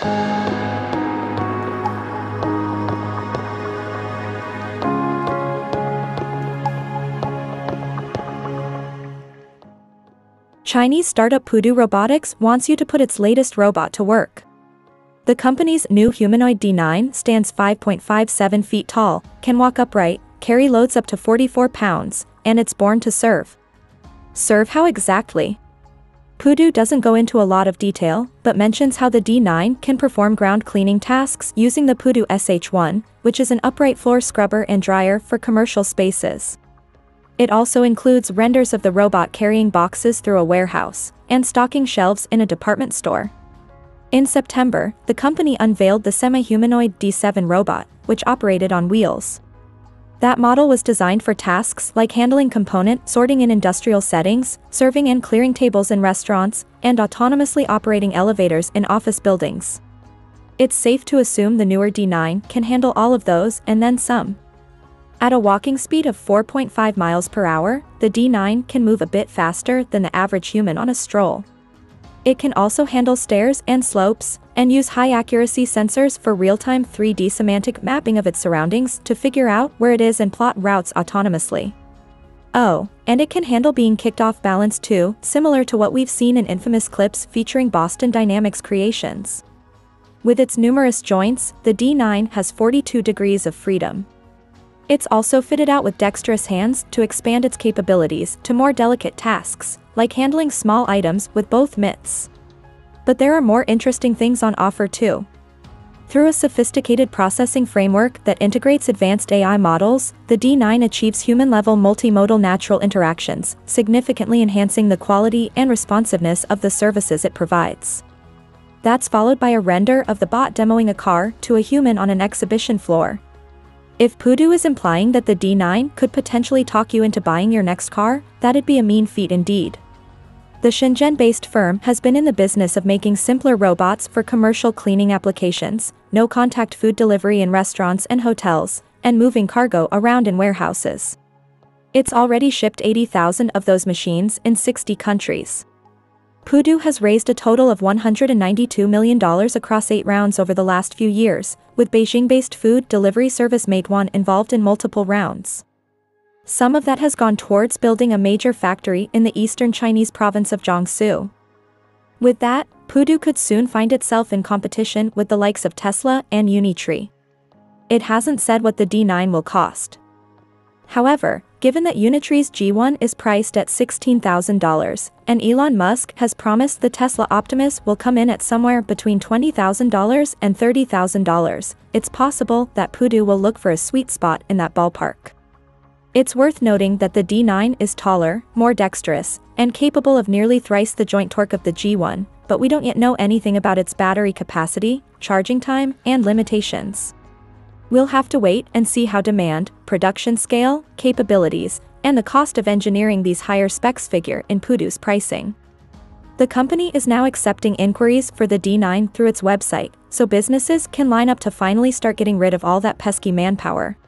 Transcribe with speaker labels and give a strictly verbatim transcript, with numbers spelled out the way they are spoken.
Speaker 1: Chinese startup Pudu Robotics wants you to put its latest robot to work. The company's new humanoid D nine stands five point five seven feet tall, can walk upright, carry loads up to forty-four pounds, and it's born to serve. Serve how exactly? Pudu doesn't go into a lot of detail, but mentions how the D nine can perform ground cleaning tasks using the PUDU S H one, which is an upright floor scrubber and dryer for commercial spaces. It also includes renders of the robot carrying boxes through a warehouse, and stocking shelves in a department store. In September, the company unveiled the semi-humanoid D seven robot, which operated on wheels. That model was designed for tasks like handling component sorting in industrial settings, serving and clearing tables in restaurants, and autonomously operating elevators in office buildings. It's safe to assume the newer D nine can handle all of those and then some. At a walking speed of four point five miles per hour, the D nine can move a bit faster than the average human on a stroll. It can also handle stairs and slopes, and use high-accuracy sensors for real-time three D semantic mapping of its surroundings to figure out where it is and plot routes autonomously. Oh, and it can handle being kicked off balance too, similar to what we've seen in infamous clips featuring Boston Dynamics creations. With its numerous joints, the D nine has forty-two degrees of freedom. It's also fitted out with dexterous hands to expand its capabilities to more delicate tasks, like handling small items with both mitts. But there are more interesting things on offer too. Through a sophisticated processing framework that integrates advanced A I models, the D nine achieves human-level multimodal natural interactions, significantly enhancing the quality and responsiveness of the services it provides. That's followed by a render of the bot demoing a car to a human on an exhibition floor. If Pudu is implying that the D nine could potentially talk you into buying your next car, that'd be a mean feat indeed. The Shenzhen-based firm has been in the business of making simpler robots for commercial cleaning applications, no-contact food delivery in restaurants and hotels, and moving cargo around in warehouses. It's already shipped eighty thousand of those machines in sixty countries. Pudu has raised a total of one hundred ninety-two million dollars across eight rounds over the last few years, with Beijing-based food delivery service Meituan involved in multiple rounds. Some of that has gone towards building a major factory in the eastern Chinese province of Jiangsu. With that, Pudu could soon find itself in competition with the likes of Tesla and Unitree. It hasn't said what the D nine will cost. However, given that Unitree's G one is priced at sixteen thousand dollars, and Elon Musk has promised the Tesla Optimus will come in at somewhere between twenty thousand dollars and thirty thousand dollars, it's possible that Pudu will look for a sweet spot in that ballpark. It's worth noting that the D nine is taller, more dexterous, and capable of nearly thrice the joint torque of the G one, but we don't yet know anything about its battery capacity, charging time, and limitations. We'll have to wait and see how demand, production scale, capabilities, and the cost of engineering these higher specs figure in Pudu's pricing. The company is now accepting inquiries for the D nine through its website, so businesses can line up to finally start getting rid of all that pesky manpower.